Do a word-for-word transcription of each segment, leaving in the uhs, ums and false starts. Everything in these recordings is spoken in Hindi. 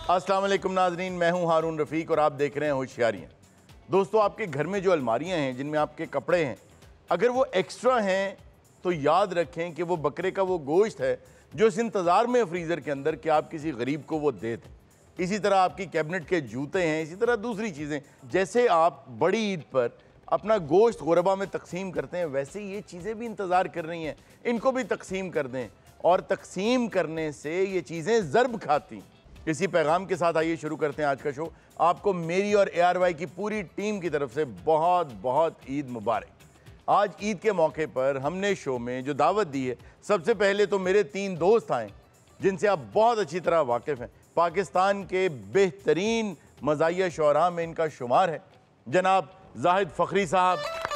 अस्सलाम वालेकुम नाज़रीन, मैं हूं हारून रफ़ीक और आप देख रहे हैं होशियारियाँ। दोस्तों, आपके घर में जो अलमारियां हैं जिनमें आपके कपड़े हैं, अगर वो एक्स्ट्रा हैं तो याद रखें कि वो बकरे का वो गोश्त है जो इस इंतज़ार में फ्रीज़र के अंदर कि आप किसी गरीब को वो दे दें। इसी तरह आपकी कैबिनेट के जूते हैं, इसी तरह दूसरी चीज़ें। जैसे आप बड़ी ईद पर अपना गोश्त गुरबा में तकसीम करते हैं, वैसे ये चीज़ें भी इंतज़ार कर रही हैं, इनको भी तकसीम कर दें। और तकसीम करने से ये चीज़ें ज़र्ब खाती। इसी पैगाम के साथ आइए शुरू करते हैं आज का शो। आपको मेरी और ए आर वाई की पूरी टीम की तरफ से बहुत बहुत ईद मुबारक। आज ईद के मौके पर हमने शो में जो दावत दी है, सबसे पहले तो मेरे तीन दोस्त आए जिनसे आप बहुत अच्छी तरह वाकिफ़ हैं। पाकिस्तान के बेहतरीन मज़ाहिया शुअरा में इनका शुमार है जनाब जाहिद फ़खरी साहब,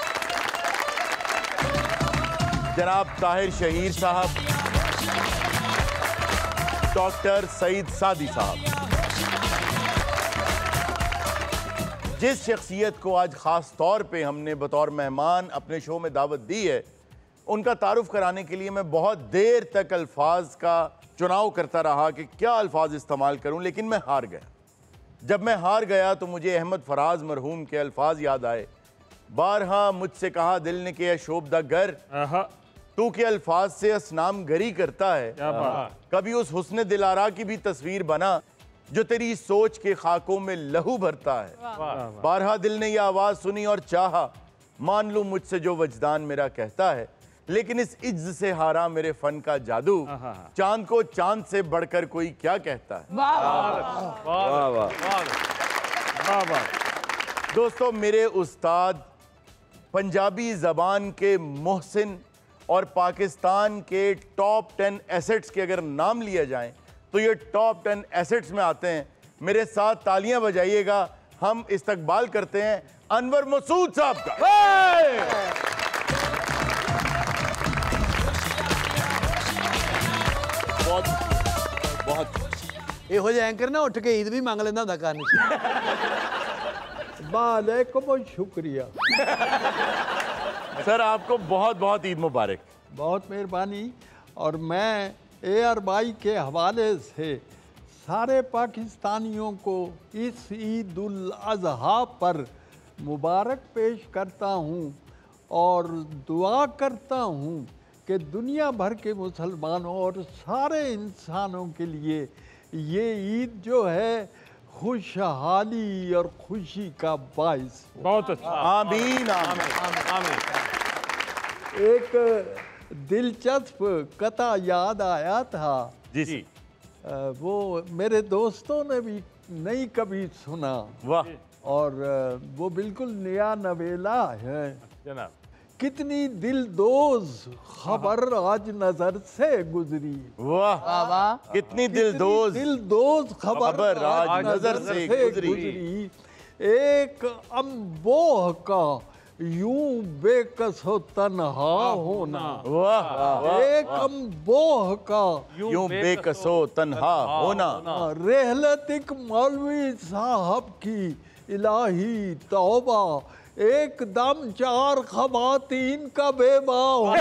जनाब ताहिर शहीर साहब, डॉक्टर सईद सादी साहब। जिस शख्सियत को आज ख़ास तौर पे हमने बतौर मेहमान अपने शो में दावत दी है, उनका तारुफ कराने के लिए मैं बहुत देर तक अल्फाज का चुनाव करता रहा कि क्या अल्फाज इस्तेमाल करूं, लेकिन मैं हार गया। जब मैं हार गया तो मुझे अहमद फराज मरहूम के अल्फाज याद आए। बारहा मुझसे कहा दिल ने कि शोभदा गर तू के अल्फाज से असनाम गरी करता है, कभी उस हुस्न दिलारा की भी तस्वीर बना जो तेरी सोच के खाकों में लहू भरता है। बारहा दिल ने यह आवाज़ सुनी और चाहा मान लूं मुझसे जो वजदान मेरा कहता है, लेकिन इस इज्ज से हारा मेरे फन का जादू, चांद को चांद से बढ़कर कोई क्या कहता है। वाह वाह वाह। दोस्तों, मेरे उस्ताद पंजाबी ज़बान के मोहसिन और पाकिस्तान के टॉप टेन एसेट्स के अगर नाम लिए जाएं तो ये टॉप टेन एसेट्स में आते हैं। मेरे साथ तालियां बजाइएगा। हम इस्तकबाल करते हैं अनवर मसूद साहब का। बहुत बहुत ਇਹੋ ਜਿਹੇ ਐਂਕਰ ਨਾ ਉੱਠ ਕੇ ਈਦ ਵੀ ਮੰਗ ਲੈਂਦਾ ਹੁੰਦਾ ਕਰਨ वालेकुम शुक्रिया। सर, आपको बहुत बहुत ईद मुबारक। बहुत मेहरबानी। और मैं ए आर वाई के हवाले से सारे पाकिस्तानियों को इस ईद उल अज़हा पर मुबारक पेश करता हूँ और दुआ करता हूँ कि दुनिया भर के मुसलमानों और सारे इंसानों के लिए ये ईद जो है खुशहाली और खुशी का बाइस। बहुत अच्छा। आमीन आमीन आमीन। एक दिलचस्प कथा याद आया था जी जी। वो मेरे दोस्तों ने भी नहीं कभी सुना। वाह। और वो बिल्कुल नया नवेला है। जनाब, कितनी दिलदोज खबर आज नजर से गुजरी। वाह वाह। कितनी दिलदोज दिलदोज खबर आज नजर से गुजरी। एक अम्बोह का यूं बेकसो तन्हा होना। वाह। एक अम्बोह का यूं बेकसो तन्हा होना। रहलत एक मौलवी साहब की इलाही तौबा, एकदम चार खवातीन का बेबा।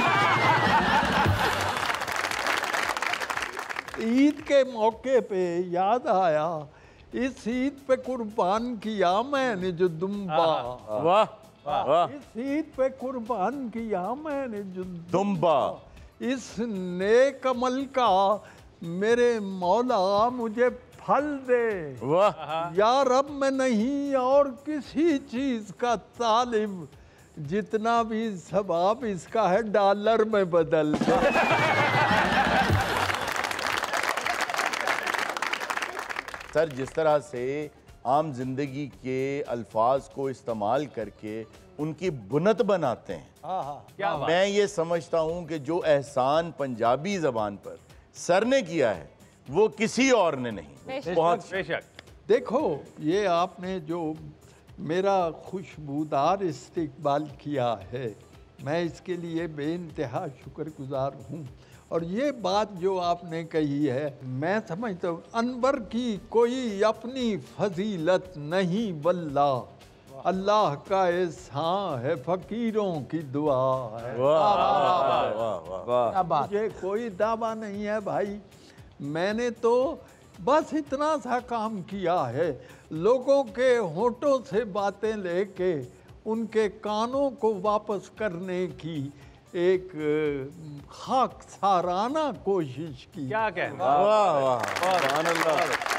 ईद के मौके पे याद आया, इस ईद पे कुर्बान किया मैंने जो दुम्बा। वाह वाह। इस ईद पे कुर्बान किया मैंने जो दुम्बा। इस नेक अमल का मेरे मौला मुझे फल दे। वाह। या रब में नहीं और किसी चीज का तालिब, जितना भी सवाब इसका है डॉलर में बदल दे। सर, जिस तरह से आम जिंदगी के अल्फाज को इस्तेमाल करके उनकी बुनत बनाते हैं, क्या बात। मैं ये समझता हूँ कि जो एहसान पंजाबी ज़बान पर सर ने किया है वो किसी और ने नहीं। बहुत बेशक। देखो, ये आपने जो मेरा खुशबूदार इस्तकबाल किया है, मैं इसके लिए बेइंतहा शुक्रगुजार हूँ। और ये बात जो आपने कही है, मैं समझता हूँ अनवर की कोई अपनी फजीलत नहीं, वल्लाह अल्लाह का एहसान है, फकीरों की दुआ है। वाह वाह वाह वाह। क्या बात। मुझे कोई दावा नहीं है भाई, मैंने तो बस इतना सा काम किया है, लोगों के होठों से बातें लेके उनके कानों को वापस करने की एक खाक साराना कोशिश की। क्या कह वाह वाह सुभान अल्लाह।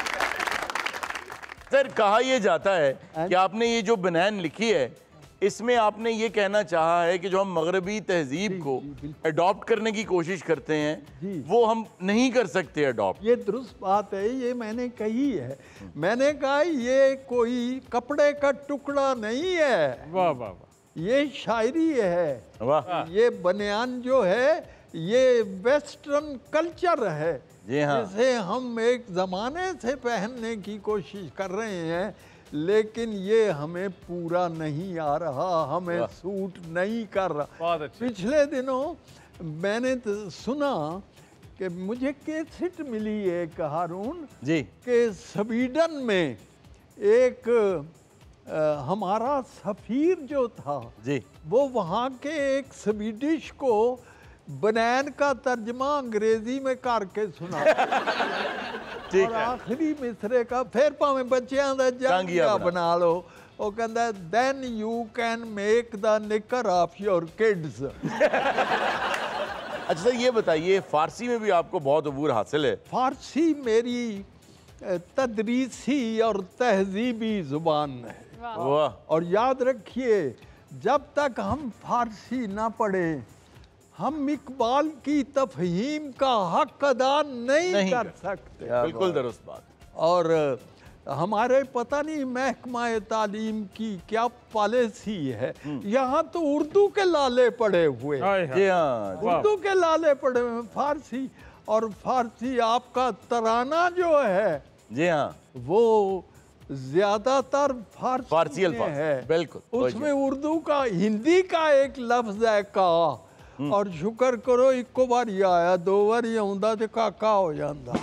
सर कहा यह जाता है कि आपने ये जो बनैन लिखी है इसमें आपने ये कहना चाहा है कि जो हम मगरबी तहजीब को अडॉप्ट करने की कोशिश करते हैं वो हम नहीं कर सकते अडॉप्ट। ये दुरुस्त बात है, ये मैंने कही है। मैंने कहा ये कोई कपड़े का टुकड़ा नहीं है, वाह वाह वाह, ये शायरी है। वाह ये बनियान जो है ये वेस्टर्न कल्चर है, जी हाँ। जिसे हम एक ज़माने से पहनने की कोशिश कर रहे हैं, लेकिन ये हमें पूरा नहीं आ रहा, हमें सूट नहीं कर रहा। बहुत अच्छे। पिछले दिनों मैंने तो सुना कि मुझे कैसेट मिली एक हारून जी कि स्वीडन में एक आ, हमारा सफ़ीर जो था जी वो वहाँ के एक स्वीडिश को बनैन का तर्जमा अंग्रेजी में करके सुना ठीक और है। आखिरी मिसरे का फिर भावें बच्चों का जांघिया जांघिया बना बना लो, वो कहता then you can make the knicker of your kids. अच्छा सर ये बताइए फारसी में भी आपको बहुत अबूर हासिल है। फारसी मेरी अ, तदरीसी और तहजीबी ज़ुबान है, वाह और याद रखिए जब तक हम फारसी ना पढ़े हम इकबाल की तफहीम का हक अदा नहीं, नहीं कर कर सकते। बिल्कुल दुरुस्त बात। और हमारे पता नहीं महकमा तालीम की क्या पॉलिसी है, यहाँ तो उर्दू के लाले पड़े हुए, हाय जी हाय, हाँ उर्दू के लाले पड़े हुए फारसी। और फारसी आपका तराना जो है जी हाँ वो ज्यादातर फारसी, फारसी में अल्फाज, है, बिल्कुल। उसमें उर्दू का हिंदी का एक लफ्ज है का, और शुक्र करो इको बार ही आया, दो बार ही आउंदा ते काका हो जाता।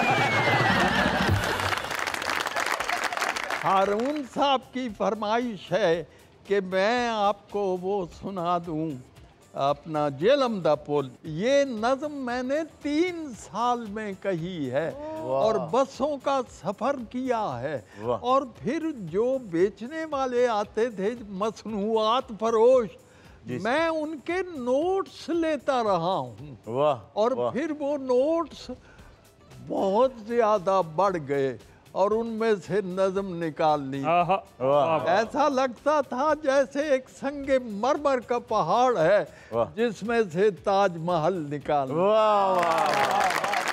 हारून साहब की फरमाइश है कि मैं आपको वो सुना दूं अपना जेलम दा पुल। ये नज़म मैंने तीन साल में कही है और बसों का सफ़र किया है, वाह। और फिर जो बेचने वाले आते थे मसनूआत फरोश, मैं उनके नोट्स लेता रहा हूँ, वाह और वाह। फिर वो नोट्स बहुत ज़्यादा बढ़ गए और उनमें से नज़म निकालनी, आहा, वाह वाह, ऐसा लगता था जैसे एक संगे मरमर का पहाड़ है वाह। जिसमें से ताजमहल निकाल। वाह वाह।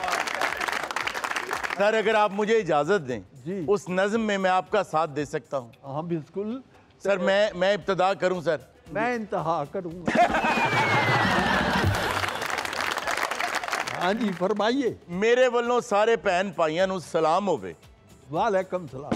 सर अगर आप मुझे इजाजत दें जी। उस नज्म में मैं आपका साथ दे सकता हूँ। हाँ बिल्कुल, सर मैं मैं इब्तदा करूँ सर। मैं इंतहा करूँगा। हाँ जी फरमाइए। मेरे वालों सारे भैन भाइयों नूं सलाम होवे। वालेकुम सलाम।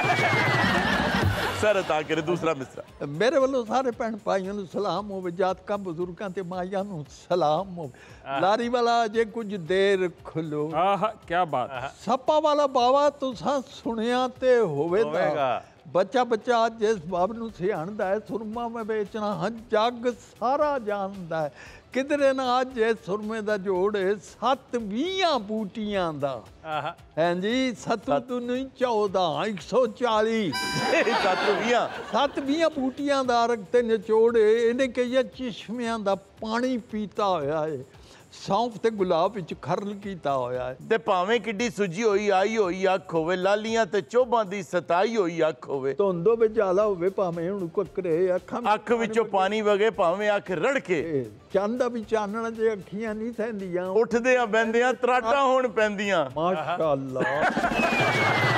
सर अता करे दूसरा मिसरा। मेरे वालों सारे भैन भाइयों ਨੂੰ सलाम होवे, जातकां बुजुर्गां ते माइयां ਨੂੰ सलाम होवे। लारी वाला अजे कुछ देर खुलो, आहा, क्या बात, सप्पा वाला बावा तुसां सुनिया ते होवेगा। होवेगा। बच्चा बच्चा जिस बाब ਨੂੰ ਸਿਆਣਦਾ ਹੈ ਸੁਰਮਾ ਮੈਂ ਵੇਚਣਾ ਹਾਂ ਜੱਗ ਸਾਰਾ ਜਾਣਦਾ ਹੈ, ਕਿਧਰੇ ਨਾ ਅੱਜ ਇਹ ਸੁਰਮੇ ਦਾ ਜੋੜ ਸੱਤ ਵੀਹਾਂ ਬੂਟੀਆਂ ਦਾ। आहा, ਹਾਂਜੀ ਸੱਤ ਦੁਨੀ ਚੌਦਾਂ ਇੱਕ ਸੌ ਚਾਲੀ सातों मियां। ਸੱਤ ਵੀਹਾਂ ਬੂਟੀਆਂ ਦਾ ਰਖਤੇ ਨਿਚੋੜ, ਇਹਨੇ ਕਈਆਂ ਚਸ਼ਮਿਆਂ ਦਾ ਪਾਣੀ ਪੀਤਾ ਹੋਇਆ ਹੈ, ਸੌਂਫ ਤੇ ਗੁਲਾਬ ਵਿੱਚ ਖਰਲ ਕੀਤਾ ਹੋਇਆ ਹੈ। ते भावें किड्डी सुजी होई आई होई अख होवे, लालियां ते चोबां दी सताई होई अख होवे, ਧੁੰਦ ਵਿੱਚ ਆਲਾ ਹੋਵੇ ਭਾਵੇਂ ਹੁਣ ਕੁੱਕਰੇ ਅੱਖਾਂ ਵਿੱਚ अख विचों पानी वगे, भावें अख रड़के, ਚੰਦ ਦਾ ਵੀ ਚਾਨਣ ਜੇ ਅੱਖੀਆਂ ਨਹੀਂ ਸਹਿੰਦੀਆਂ। उठदियां बहंदियां तराटां होण पैंदियां। माशाअल्लाह।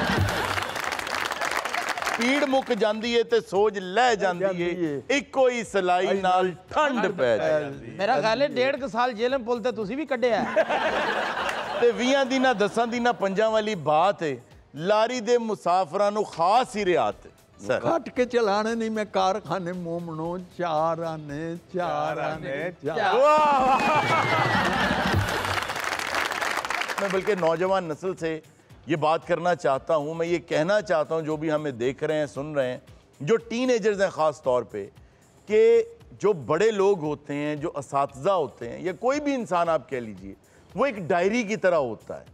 पीड़ मुक जांदी है ते सोज लह जांदी है, इको ही सलाई नाल ठंड पै जांदी मेरा ख्याल है डेढ़ क साल जेलम पुल ते तुसी भी कड्ढिया है। ते ਵੀਹਾਂ दिना दसां दिना पंजां वाली बात है, लारी दे मुसाफरां नूं खास ही रियात है। सर खट के चलाने नहीं, मैं कारखाने मोमनो चार आने चार आने चार। वाह वाह। मैं बल्कि नौजवान नस्ल से ये बात करना चाहता हूँ, मैं ये कहना चाहता हूँ जो भी हमें देख रहे हैं सुन रहे हैं, जो टीनेजर्स हैं ख़ास तौर पे, कि जो बड़े लोग होते हैं, जो असातिज़ा होते हैं, या कोई भी इंसान आप कह लीजिए, वो एक डायरी की तरह होता है।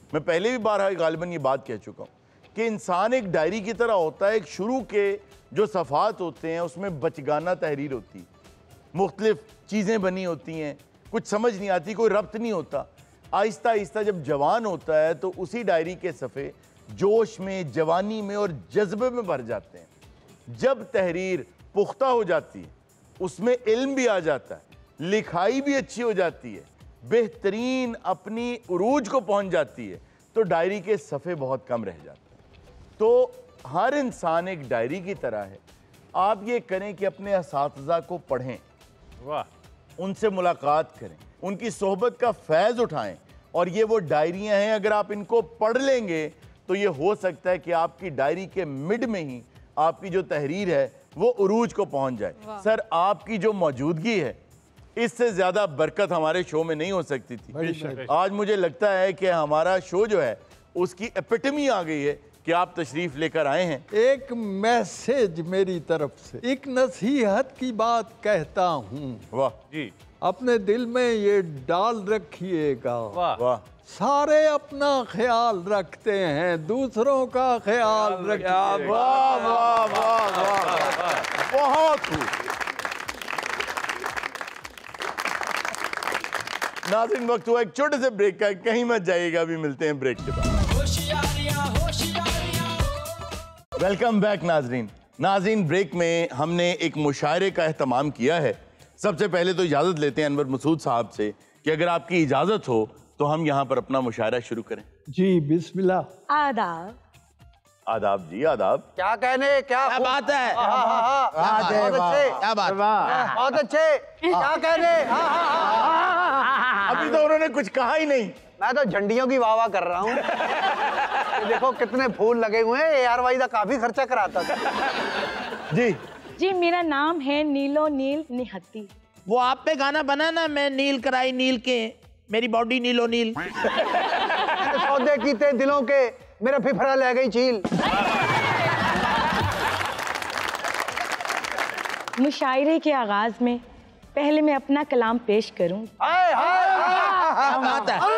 मैं पहले भी बार गालिबन ये बात कह चुका हूँ कि इंसान एक डायरी की तरह होता है। एक शुरू के जो सफ़ात होते हैं उसमें बचगाना तहरीर होती है, मुख्तलिफ चीज़ें बनी होती हैं, कुछ समझ नहीं आती, कोई रब्त नहीं होता। आहिस्ता आहिस्ता जब जवान होता है तो उसी डायरी के सफ़े जोश में, जवानी में और जज्बे में भर जाते हैं। जब तहरीर पुख्ता हो जाती है, उसमें इल्म भी आ जाता है, लिखाई भी अच्छी हो जाती है, बेहतरीन अपनी उरूज को पहुंच जाती है, तो डायरी के सफ़े बहुत कम रह जाते हैं। तो हर इंसान एक डायरी की तरह है। आप ये करें कि अपने असातिज़ा को पढ़ें, वाह, उनसे मुलाकात करें, उनकी सोहबत का फैज़ उठाएं, और ये वो डायरियां हैं, अगर आप इनको पढ़ लेंगे तो ये हो सकता है कि आपकी डायरी के मिड में ही आपकी जो तहरीर है वो उरूज को पहुंच जाए। सर, आपकी जो मौजूदगी है, इससे ज़्यादा बरकत हमारे शो में नहीं हो सकती थी। आज मुझे लगता है कि हमारा शो जो है उसकी एपिटमी आ गई है कि आप तशरीफ लेकर आए हैं। एक मैसेज मेरी तरफ से, एक नसीहत की बात कहता हूँ। वाह जी, अपने दिल में ये डाल रखिएगा, वाह वाह, सारे अपना ख्याल रखते हैं, दूसरों का ख्याल रखिएगा। वाह वाह वाह वाह, बहुत खूब। नाज़रीन, वक्त हुआ एक छोटे से ब्रेक का, कहीं मत जाइएगा, अभी मिलते हैं ब्रेक के बाद। वेलकम बैक नाज़रीन। नाज़रीन, ब्रेक में हमने एक मुशायरे का एहतमाम किया है। सबसे पहले तो इजाज़त लेते हैं अनवर मसूद साहब से कि अगर आपकी इजाज़त हो तो हम यहाँ पर अपना मुशायरा शुरू करें। जी बिस्मिल्लाह। आदाब। आदाब जी, आदाब। क्या कहने, क्या क्या बात है? हाँ, हाँ, हाँ, बहुत अच्छे, क्या बात? बहुत अच्छे, क्या कहने। हाँ, हाँ, हाँ, हाँ। अभी तो उन्होंने कुछ कहा ही नहीं। मैं तो झंडियों की वाह वाह कर रहा हूँ। ये देखो कितने फूल लगे हुए हैं, यार वाई का काफी खर्चा कराता था। जी जी, मेरा नाम है नीलो नील निहत्ती। वो आप पे गाना बना ना, मैं नील कराई नील के, मेरी बॉडी नीलो नील। मैंने सौदे कीते दिलों के, मेरा फिफरा ले गई चील। मुशायरे के आगाज में पहले मैं अपना कलाम पेश करूं। हाय हाय क्या बात है?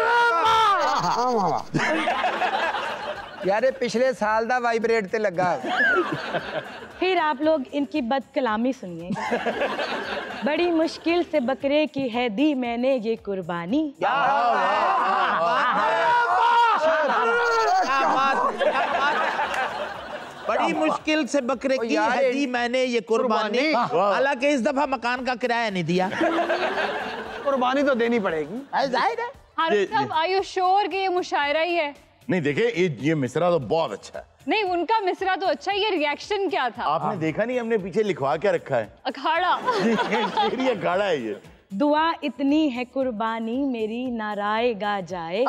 यारे पिछले साल दा वाइब्रेट ते लगा। फिर आप लोग इनकी बदकलामी सुनिएगा। बड़ी मुश्किल से बकरे की है दी मैंने ये कुर्बानी। क्या बात, क्या बात। बड़ी मुश्किल से बकरे की है दी मैंने ये कुर्बानी। हालांकि इस दफा मकान का किराया नहीं दिया। कुर्बानी तो देनी पड़ेगी। जाहिर है। हारून साहब, आर यू श्योर कि ये मुशायरा ही है? नहीं, देखे ये ये मिसरा तो बहुत अच्छा है। नहीं, उनका मिसरा तो अच्छा है, ये रिएक्शन क्या था? आपने देखा नहीं हमने पीछे लिखवा क्या रखा है? अखाड़ा। जी, शेर ये अखाड़ा है ये। दुआ इतनी है कुर्बानी मेरी नारायगा जाए।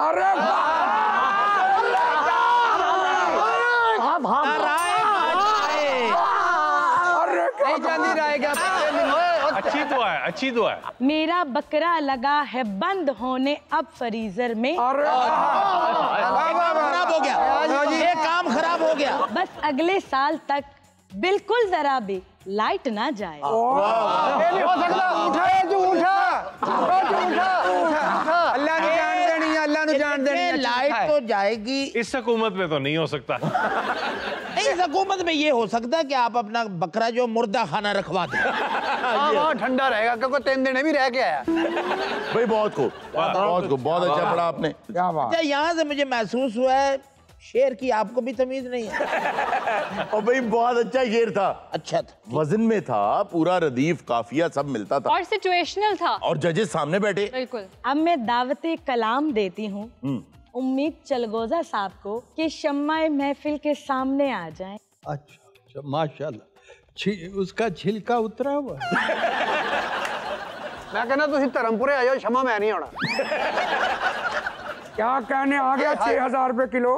अच्छी दुआ है, अच्छी दुआ है। मेरा बकरा लगा है बंद होने अब फ्रीजर में। खराब हो गया, ये काम खराब हो गया। बस अगले साल तक बिल्कुल जरा भी लाइट ना जाए। ये नहीं हो सकता। उठा जो उठा, जो उठा, उठा। अल्लाह ने जान देनी है, अल्लाह ने जान देनी है। लाइट तो जाएगी। इस हुकूमत में तो नहीं हो सकता। इस हुकूमत में ये हो सकता है कि आप अपना बकरा जो मुर्दा खाना रखवा दें। हाँ, हाँ, ठंडा रहेगा क्योंकि तीन दिन भी रह के आया। भाई बहुत खूब, बहुत खूब, बहुत अच्छा पढ़ा आपने। क्या बात। अच्छा, यहाँ से मुझे महसूस हुआ है शेर की आपको भी तमीज नहीं है। और भाई बहुत अच्छा शेर था, अच्छा था, वजन में था, पूरा रदीफ काफिया सब मिलता था, और सिचुएशनल था। और जजेस सामने बैठे। बिल्कुल। अब मैं दावते कलाम देती हूँ उम्मीद चलगोजा साहब को कि शम्माए महफिल के सामने आ जाएं। अच्छा अच्छा, माशाल्लाह। छी, उसका छिलका उतरा हुआ। मैं कहना तुम धर्मपुरे आ जाओ, क्षमा मैं नहीं होना। क्या कहने आ गया छह हजार रुपए किलो।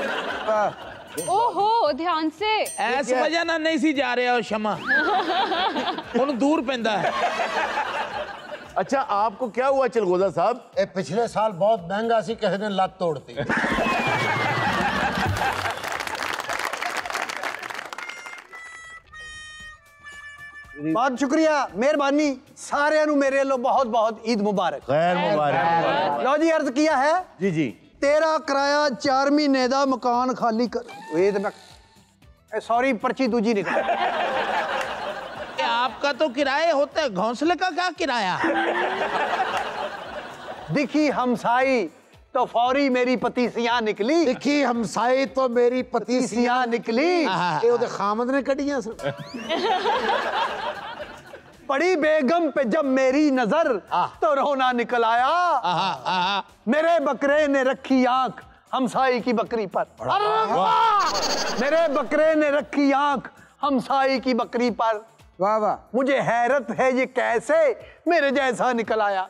ओहो, ध्यान से। ऐस वजह ना नहीं सी जा रहे हो क्षमा। उन दूर पैंदा है। अच्छा, आपको क्या हुआ चलगोजा साहब? ए, पिछले साल बहुत महंगा सी, किसी ने लत तोड़ती। बहुत शुक्रिया, मेहरबानी। सारे नु मेरे लो बहुत बहुत ईद मुबारक। खैर मुबारक। लो जी, अर्ज किया है। जी जी। तेरा किराया चार महीने दा मकान खाली कर। ये तो मैं सॉरी पर्ची दूजी निकल। आपका तो किराए होते हैं, घोंसले का क्या किराया? दिखी हमसाई तो फौरी मेरी पतीसियां निकली। दिखी हमसाई तो मेरी पतीसियां निकली। ये उधर खामद ने कटियां सन। पड़ी बेगम पे जब मेरी नजर तो रोना निकल आया। मेरे बकरे ने रखी आंख हमसाई की बकरी पर। मेरे बकरे ने रखी आंख हमसाई की बकरी पर। वाह वाह, मुझे हैरत है ये कैसे मेरे जैसा निकल आया।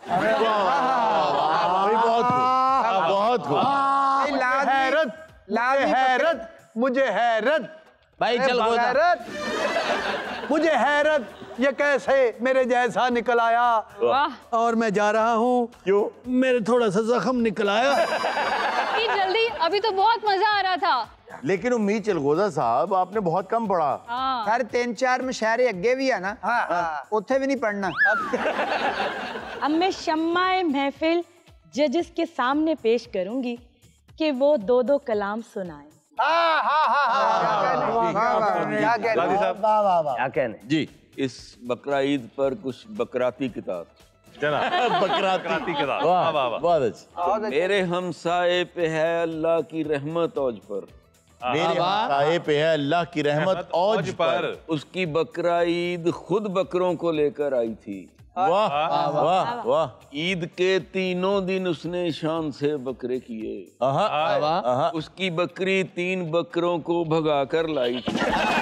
बहुत बहुत हैरत हैरत मुझे हैरत भाई चल हैरत मुझे हैरत ये कैसे मेरे जैसा निकल आया। वाह। और मैं जा रहा हूँ। क्यों? मेरे थोड़ा सा जख्म निकल आया। इतनी जल्दी? अभी तो बहुत मजा आ रहा था। लेकिन उम्मीद चलगोजा साहब आपने बहुत कम पढ़ा। हाँ। सर तीन चार मुशायरे अगे भी है ना, उत्थे भी नहीं पढ़ना। अब मैं शम्माए महफिल जजेस के सामने पेश करूंगी कि वो दो दो कलाम सुनाएं। हाँ हाँ हाँ हाँ क्या क्या कहने जी। इस बकरा ईद पर कुछ बकराती किताब। बकराती किताब। वाह वाह वाह, बहुत अच्छी। मेरे हमसाए पे है अल्लाह की रहमत औज पर। मेरे हमसाए पे है अल्लाह की रहमत औज पर। उसकी बकरा ईद खुद बकरों को लेकर आई थी। वाह वाह वाह। ईद के तीनों दिन उसने शान से बकरे किए। आहा, आहा। उसकी बकरी तीन बकरों को भगा कर लाई थी।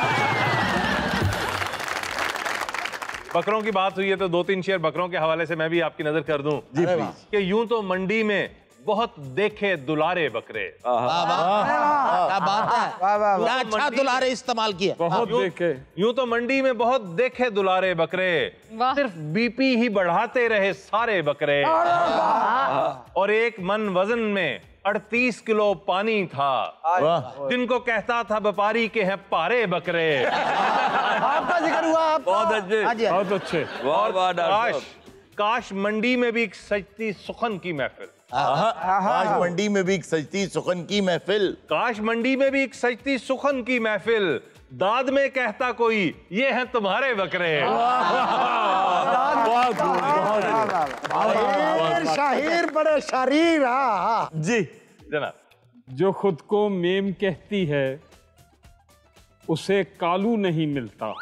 बकरों की बात हुई है तो दो तीन शेर बकरों के हवाले से मैं भी आपकी नजर कर दूं जी कि यूं तो मंडी में बहुत देखे दुलारे बकरे। क्या बात है, क्या अच्छा दुलारे इस्तेमाल किया। बहुत देखे। यूं तो मंडी में बहुत देखे दुलारे बकरे, सिर्फ बीपी ही बढ़ाते रहे सारे बकरे। और एक मन वजन में अड़तीस किलो पानी था, जिनको कहता था व्यापारी के हैं पारे बकरे। आपका जिक्र हुआ आप बहुत अच्छे बहुत अच्छे। वाह वाह डॉक्टर काश काश मंडी में भी एक सजती सुखन की महफिल। काश मंडी में भी एक सजती सुखन की महफिल। काश मंडी में भी एक सजती सुखन की महफिल। दाद में कहता कोई ये हैं तुम्हारे बकरे। शाहीर बड़े शरीर। जी जनाब। जो खुद को मेम कहती है उसे कालू नहीं मिलता।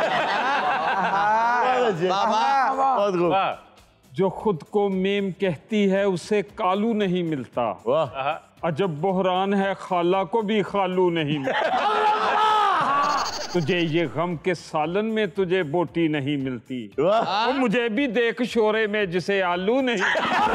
जो खुद को मेम कहती है उसे कालू नहीं मिलता। अजब बहरान है खाला को भी खालू नहीं मिलता। तुझे ये गम के सालन में तुझे बोटी नहीं मिलती। तो मुझे भी देख शोरे में जिसे आलू नहीं।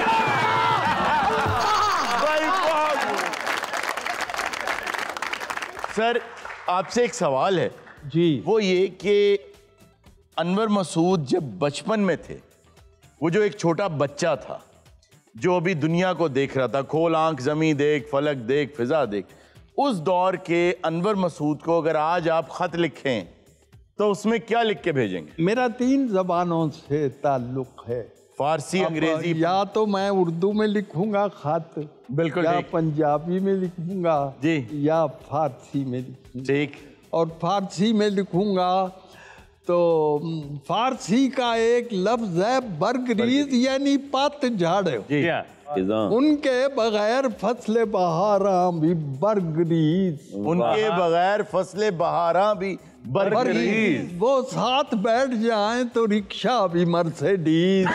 सर आपसे एक सवाल है जी। वो ये कि अनवर मसूद जब बचपन में थे, वो जो एक छोटा बच्चा था जो अभी दुनिया को देख रहा था, खोल आंख जमी देख, फलक देख, फिजा देख, उस दौर के अनवर मसूद को अगर आज आप खत लिखें तो उसमें क्या लिख के भेजेंगे? मेरा तीन जबानों से ताल्लुक है, फारसी, अंग्रेजी। या तो मैं उर्दू में लिखूंगा खत, बिल्कुल, या पंजाबी में लिखूंगा जी, या फारसी में लिखूंगा। ठीक। और फारसी में लिखूंगा तो फारसी का एक लफ्ज है बरगरीज, यानी पतझड़। उनके बगैर फसले बहारा भी बरगरीज। उनके बगैर फसले बहारा भी बरगरीज। वो साथ बैठ जाएं तो रिक्शा भी मर्सिडीज।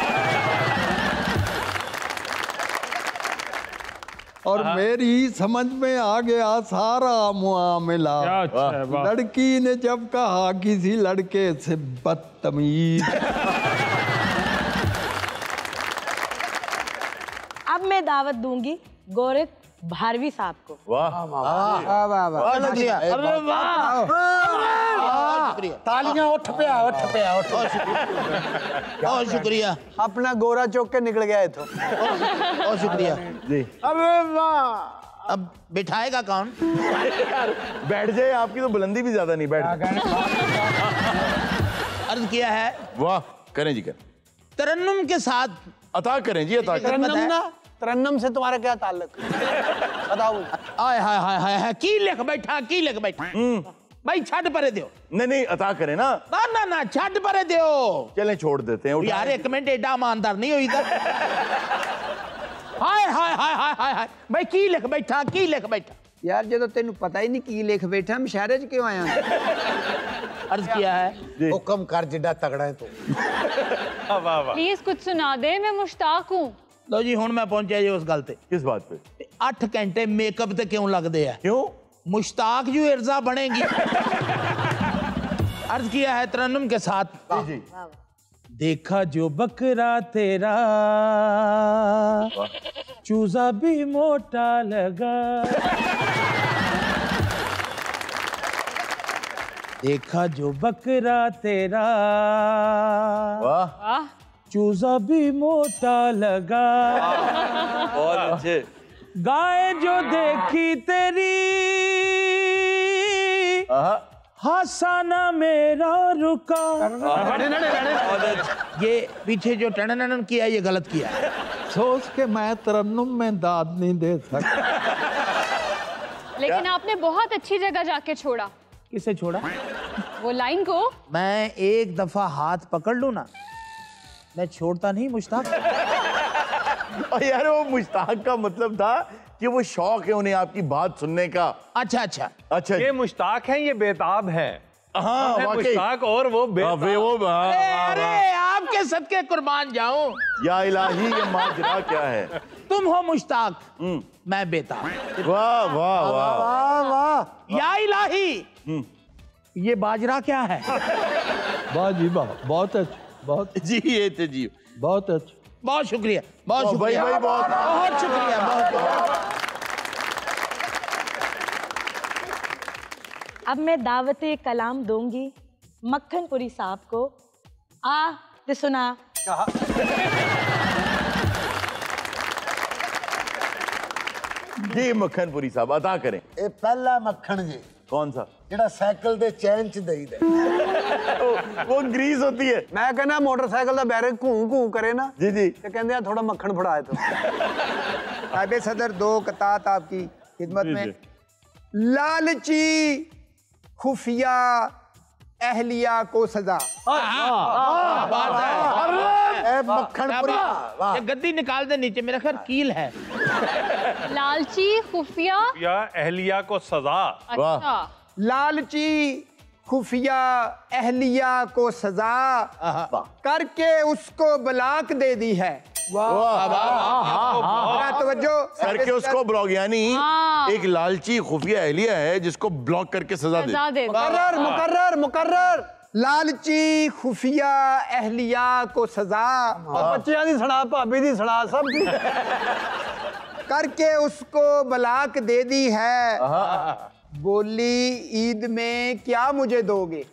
और मेरी समझ में आ गया सारा मामला। लड़की ने जब कहा किसी लड़के से बदतमीज। अब मैं दावत दूंगी गोरख भारवी साहब को। वाह वाह वाह वाह, तालियां उठ पे आ, उठ पे आ, उठ। बहुत शुक्रिया। अपना गोरा चौक के निकल गया है तो। बहुत शुक्रिया जी। अरे वाह। अब बिठाएगा कौन? बैठ जाए, आपकी तो बुलंदी भी ज्यादा नहीं। बैठ। अर्ज किया है। वाह, करें जी, करें। तरन्नुम के साथ अता करें जी, अता करें। तरन्नुम ना, तरन्नुम से तुम्हारा क्या ताल्लुक? बताओ। आय हाय हाय हाय हाय की लिख बैठा की लिख बैठा भाई छड़ परे दियो। नहीं नहीं अता करे ना ना ना ना छड़ परे दियो। चलें छोड़ देते हैं। यार एक मिनट एडा ईमानदार नहीं हुई इधर। हाय हाय हाय हाय हाय हाय भाई की लिख बैठा की लिख बैठा। यार जो तेन पता ही नहीं की लिख बैठा मुशायरे च क्यों आया? अर्ज किया है हुक्म कर जिड्डा तगड़ा है तो। प्लीज कुछ सुना दे, मैं मुश्ताक हूँ। लो जी हुण मैं पहुंचा जी उस गल ते। किस बात पे? आठ घंटे मेकअप ते क्यों लगते हैं? क्यों? मुश्ताक जो इर्जा बनेगी। अर्ज किया है तरन्नुम के साथ। जी देखा जो बकरा तेरा चूजा भी मोटा लगा। देखा जो बकरा तेरा वाह चूजा भी मोटा लगा। बहुत अच्छे। गाय जो देखी तेरी हसाना मेरा रुका। ये पीछे जो टन किया ये गलत किया। सोच के मैं तरन्नुम में दाद नहीं दे सकता। लेकिन आपने बहुत अच्छी जगह जाके छोड़ा। किसे छोड़ा? वो लाइन को। मैं एक दफा हाथ पकड़ लूं ना मैं छोड़ता नहीं मुश्ताक। और यार वो मुश्ताक का मतलब था कि वो शौक है उन्हें आपकी बात सुनने का। अच्छा अच्छा अच्छा ये मुश्ताक है, ये बेताब है। हाँ है मुश्ताक और वो बेताब। वे वो हाँ, अरे हाँ, अरे हाँ। आपके सदके कुर्बान जाऊं। या इलाही ये माजरा क्या है? तुम हो मुश्ताक मैं बेताब। वाह वाह वाह वाह वाह। या इलाही ये बाजरा क्या है? वाह जी वाह, बहुत अच्छा, बहुत जी ये थे जी बहुत अच्छा। बहुत शुक्रिया बहुत भाई शुक्रिया भाई बहुत बहुत शुक्रिया बहुत। अब मैं दावते कलाम दूंगी मक्खनपुरी साहब को। आ ते सुना। जी मक्खनपुरी साहब अदा करें। ये पहला मक्खन जी कौन सा? जेड़ा साइकिल दे चैन च देई दे। वो ग्रीस होती है। मैं कहना मोटरसाइकिल दा बैरिक घूं घूं करे ना जी जी ते कहंदे थोड़ा मक्खन फड़ाए तो। साहिब सदर दो कतात आपकी खिदमत में। लालची खुफिया अहलिया को सजा। बात है। ए मक्खनपुरी वाह। ये गद्दी निकाल दे नीचे मेरा खैर कील है। लालची खुफिया या अहलिया को सजा। अच्छा लालची खुफिया अहलिया को सजा करके उसको बलाक दे दी है। तवज्जो करके उसको ब्लॉक यानी हाँ। एक लालची खुफिया एहलिया है जिसको ब्लॉक करके सजा दे। सजा दे। मुकर्रर मुकर्रर मुकर्रर लालची खुफिया अहलिया को सजा बच्चियां दी सड़ा भाभी दी सड़ा सब दी करके उसको बलाक दे दी है। बोली ईद में क्या मुझे दोगे?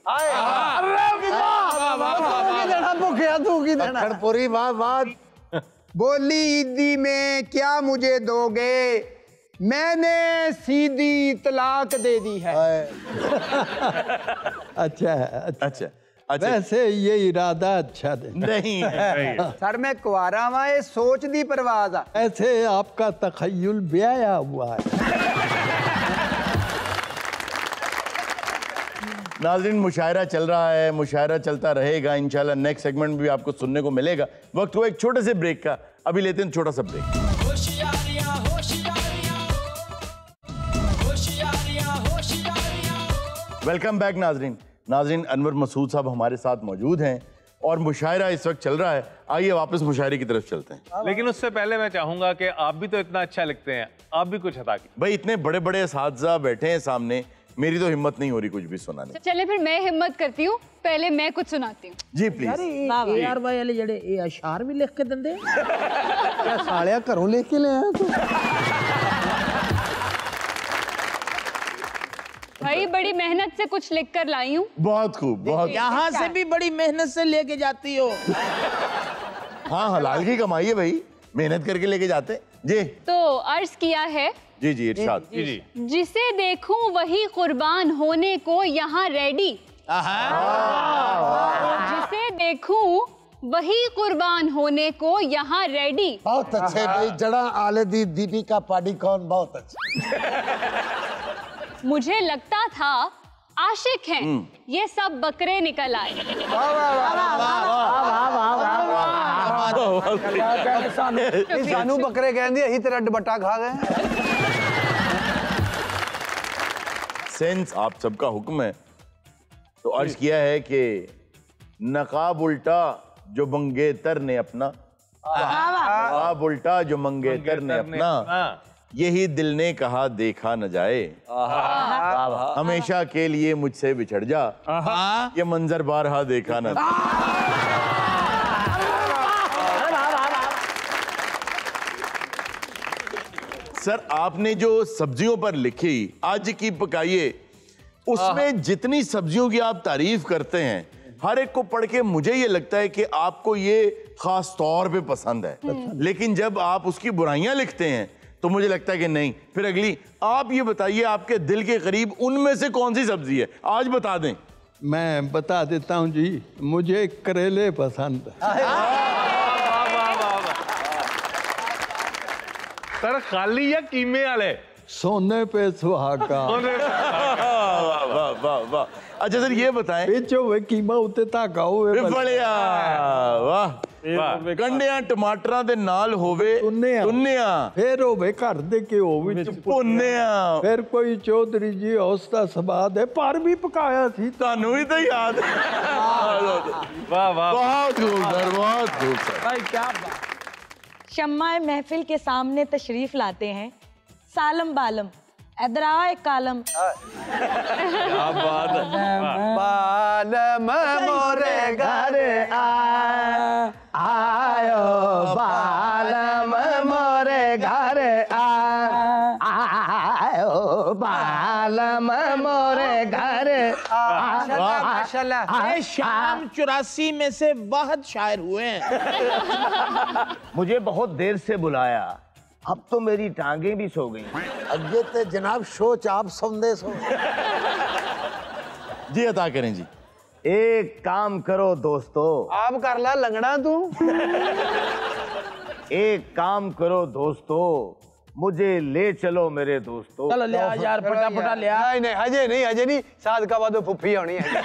मक्खनपुरी वाह वाह। बोली ईदी में क्या मुझे दोगे? मैंने सीधी तलाक दे दी है। अच्छा है अच्छा। अच्छा अच्छा वैसे ये इरादा अच्छा है। नहीं है। सर मैं कुआरा हुआ ये सोच दी परवाज आ। ऐसे आपका तखय्युल ब्याया हुआ है। नाज़रीन मुशायरा चल रहा है, मुशायरा चलता रहेगा इंशाल्लाह। नेक्स्ट सेगमेंट भी आपको सुनने को मिलेगा। वक्त हुआ एक छोटे से ब्रेक का, अभी लेते हैं छोटा सा ब्रेक। वेलकम बैक नाज़रीन। नाज़रीन अनवर मसूद साहब हमारे साथ मौजूद हैं और मुशायरा इस वक्त चल रहा है। आइए वापस मुशायरे की तरफ चलते हैं। लेकिन उससे पहले मैं चाहूंगा कि आप भी तो इतना अच्छा लिखते हैं, आप भी कुछ अता कीजिए। भाई इतने बड़े बड़े असातिज़ा बैठे हैं सामने, मेरी तो हिम्मत नहीं हो रही कुछ भी सुनाने। चले फिर मैं हिम्मत करती हूँ, पहले मैं कुछ सुनाती हूँ। जी प्लीज। ए आर वाई वाले जड़े ए अशार भी लिख के दिंदे। क्या सालिया घरों लेके ले आया तू? भाई बड़ी मेहनत से कुछ लिख कर लाई हूँ। बहुत खूब बहुत। यहाँ से भी बड़ी मेहनत से लेके जाती हो। हाँ हलाल की कमाई है भाई, मेहनत करके लेके जाते जी। तो अर्ज किया है जी जी इरशाद। जी जी। जिसे देखूं वही कुर्बान होने को यहाँ रेडी। जिसे देखूं वही कुर्बान होने को यहाँ रेडी। बहुत अच्छे भाई, जड़ा आले दी दीपिका पादुकोण, बहुत अच्छे। मुझे लगता था आशिक हैं, ये सब बकरे निकल आए। सानू बकरे कहंदे ही तेरा दुपट्टा खा गए। सेंस आप सबका हुक्म है तो अर्ज किया है कि नकाब उल्टा जो मंगेतर ने अपना, नकाब उल्टा जो मंगेतर ने अपना, यही दिल ने कहा देखा न जाए, हमेशा के लिए मुझसे बिछड़ जा, ये मंजर बारहा देखा न। सर आपने जो सब्जियों पर लिखी आज की पकाइए, उसमें जितनी सब्जियों की आप तारीफ करते हैं, हर एक को पढ़ के मुझे ये लगता है कि आपको ये खास तौर पे पसंद है, लेकिन जब आप उसकी बुराइयां लिखते हैं तो मुझे लगता है कि नहीं। फिर अगली आप ये बताइए, आपके दिल के करीब उनमें से कौन सी सब्जी है, आज बता दें। मैं बता देता हूँ जी, मुझे करेले पसंद है। सर खाली या कीमे वाले? सोने पे सुहागा। वाह वाह वाह वाह। अच्छा सर ये बताएं, बेचो वे कीमा उते ताका होवे, बढ़िया, वाह। गंढियां टमाटरां दे नाल होवे तुन्निया, फिर होवे घर दे के हो विच भुन्निया, फिर कोई चौधरी जी औसता सवाद है पर भी पकाया थी, तानू ही तो याद है। वाह वाह, बहुत खूब सर, बहुत खूब सर। भाई क्या बात। शम्मा महफिल के सामने तशरीफ लाते हैं सालम बालम, इधर आओ एक कालम। क्या बात है। बालम मोरे घर आ, आयो बालम मोरे घर आ, आयो बालम मोरे घर माशाल्लाह माशाल्लाह। ये शाम चौरासी में से बहुत शायर हुए हैं। मुझे बहुत देर से बुलाया, अब तो मेरी टांगें भी सो गई। अगे ते जनाब सोच आप संदेश हो। जी अता करें जी। एक काम करो दोस्तों, आप कर ला लंगड़ा तू। एक काम करो दोस्तों, मुझे ले चलो मेरे दोस्तों। चलो ले आ यार, फटाफट ले आ। नहीं नहीं अजय नहीं अजय नहीं, साथ का बाद फुफी होनी है।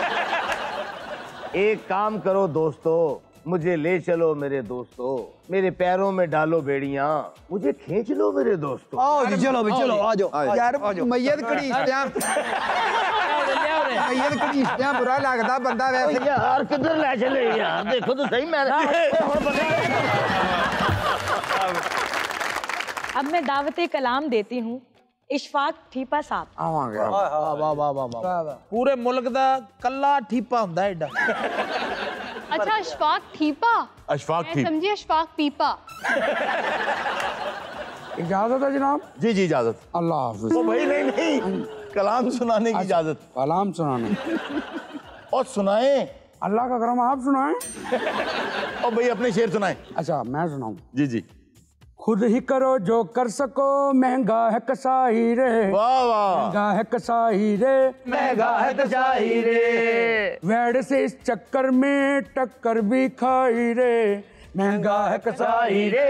एक काम करो दोस्तों, मुझे ले चलो मेरे दोस्तों, मेरे पैरों में डालो बेड़ियां, मुझे खींच लो मेरे दोस्तों। आओ जी चलो भी चलो आ जाओ यार मैयत घड़ीसदियां मैयत घड़ीसदियां बुरा लगदा बंदा वैसे। यार किधर ले चले यार, देखो तो सही। मैं अब मैं दावते कलाम देती हूँ इशफाक ठीपा साहब। वाह वाह वाह वाह, पूरे मुल्क दा कल्ला ठीपा हुंदा एडा। अच्छा अशफाक ठीपा, अशफाक मैं ठीक, समझी अशफाक पीपा। इजाजत है जनाब? जी जी इजाजत। अल्लाह हाफिज। ओ भाई नहीं नहीं, कलाम सुनाने की इजाजत। कलाम सुनाने और सुनाए। अल्लाह का करम, आप सुनाएं। और भाई अपने शेर सुनाए। अच्छा मैं सुनाऊं? जी जी। खुद ही करो जो कर सको, महंगा है कसाई रे। वाह वाह। महंगा है कसाई रे, महंगा है कसाई रे, वेड़ से इस चक्कर में टक्कर भी खाई रे। महंगा है कसाई रे।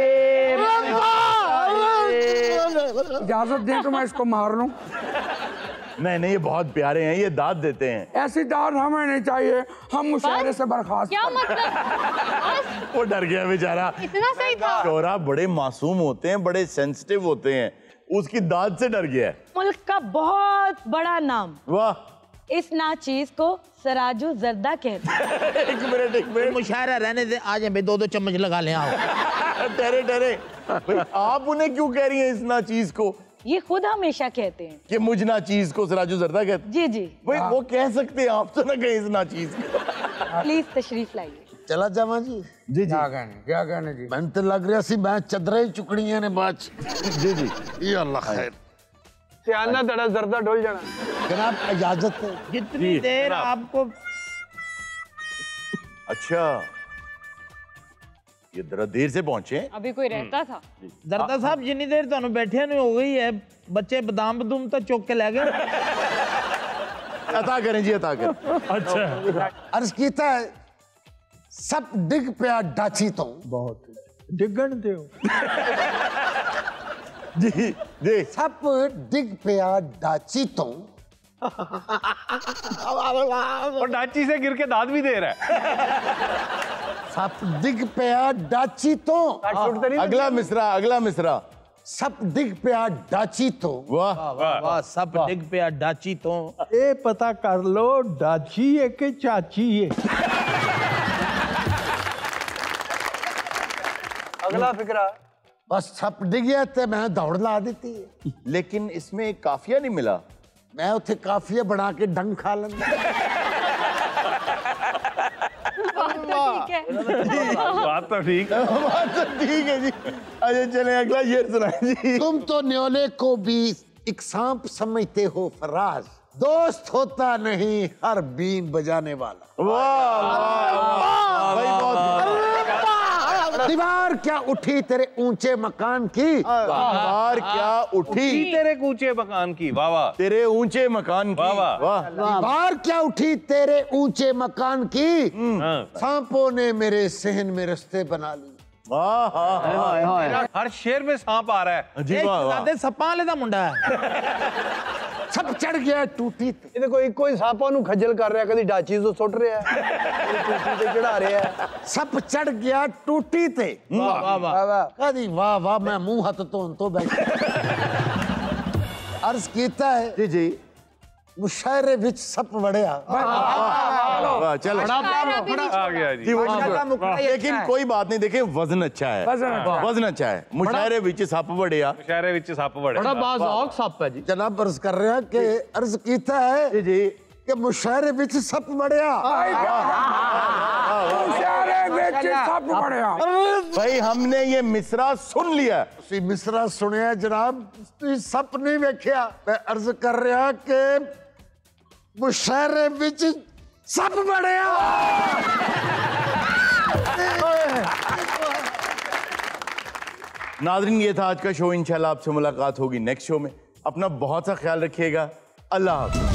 इजाजत दें तो मैं इसको मार लूं? नहीं नहीं, ये बहुत प्यारे हैं, ये दाद देते हैं। ऐसी दाद हमें नहीं चाहिए, हम मुशायरे से बर्खास्त। क्या मतलब? वो डर गया बेचारा। इतना सही था। शोरा बड़े मासूम होते हैं, बड़े सेंसिटिव होते हैं, उसकी दाद से डर गया। मुल्क का बहुत बड़ा नाम, वाह। इस नाचीज को सराजू जर्दा कहते हैं। एक मिनट एक मिनट, मुशायरा रहने दे, आज हमें दो दो चम्मच लगा ले। आओ। डरे डरे भाई, आप उन्हें क्यों कह रही हैं इस नाचीज को? ये खुद हमेशा कहते हैं कि मुझ नाचीज को सराजू जर्दा कहते हैं। जी जी। भाई वो कह सकते हैं, आप तो ना कहें इस नाचीज को। प्लीज तशरीफ लाइए। चला जावा जी। जी जी। क्या कहने क्या कहने जी? मैं तो लग रहा सी मैं चदरा ही चुकड़ियां ने बाद। जी जी। ये अल्लाह खैर। सियाना तड़ा जर्दा ढोल जाना। जनाब इजाजत है। जितनी देर आपको। अच्छा ये जरा देर से पहुंचे। अभी कोई रहता था। जरदा साहब जितनी देर तो बैठे नहीं हो गई है, बच्चे बदाम बदूम तो चौक के ले गए। अता करें जी, अता करें। अच्छा अर्ज कीता है सप डिग पिया डाची तो बहुत डिगण दो जी जी सप डिग पिया डाची तो और डाची से गिर के दाद भी दे रहा है। सप डिग पिया डाची तो अगला मिसरा अगला मिसरा सप डिग पिया डाची तो वाह वाह वाह सब डिग पे डाची तो ए पता कर लो डाची है कि चाची है। अगला फिक्रा बस सप डिग गया ते मैं दौड़ ला देती है। लेकिन इसमें एक काफिया नहीं मिला। मैं उथे काफिया बना के डंग खा लेंगे। ठीक है बात तो ठीक बात तो ठीक है जी। अच्छा चले अगला शेर सुनाए जी। तुम तो न्योले को भी एक सांप समझते हो फराज, दोस्त होता नहीं हर बीन बजाने वाला। वाह वाह भाई बहुत दीवार क्या उठी तेरे ऊंचे मकान की, दीवार क्या उठी तेरे ऊंचे मकान की। वाह वाह तेरे ऊंचे मकान की। वाह वाह दीवार क्या उठी तेरे ऊंचे मकान की, सांपों ने मेरे सहन में रस्ते बना ली। हर शेर में सांप आ रहा है जी। वाह वाह सप्पा वाले दा मुंडा है। सब चढ़ गया टूटी ते। ਇਹ ਦੇਖੋ ਇੱਕੋ ਹੀ ਸਾਪਾਂ ਨੂੰ ਖੱਜਲ ਕਰ ਰਿਹਾ, ਕਦੀ ਡਾਚੀ ਤੋਂ ਸੁੱਟ ਰਿਹਾ ਕਦੀ ਟੂਟੀ ਤੇ ਚੜਾ ਰਿਹਾ। सब चढ़ गया टूटी ते। वाह वाह वाह कदी वाह वाह मैं मुंह हथ धोन तो बैठा अर्ज कीता है जी जी मुशायरे विच सप वड़िया। वाह चलो आ गया जी। जी वो लेकिन कोई बात नहीं, देखें वजन अच्छा है, वजन अच्छा है। मुशायरे विच सप बड़िया शहरे विच सप बड़े ਬੜਾ ਬਾਜ਼ੌਕ ਸੱਪ ਹੈ ਜੀ। जनाब अर्ज कर रहे हैं कि अर्ज कीता है जी जी कि मुशायरे विच सप वड़िया। भाई हमने ये मिसरा सुन लिया। तुसी मिसरा सुनिया जनाब, तुसी सप नहीं वेख्या। मैं अर्ज कर रहा कि मुशायरे विच सप वड़िया। नाज़रीन ये था आज का शो। इंशाल्लाह आपसे मुलाकात होगी नेक्स्ट शो में। अपना बहुत सा ख्याल रखिएगा। अल्लाह हाफ़िज़।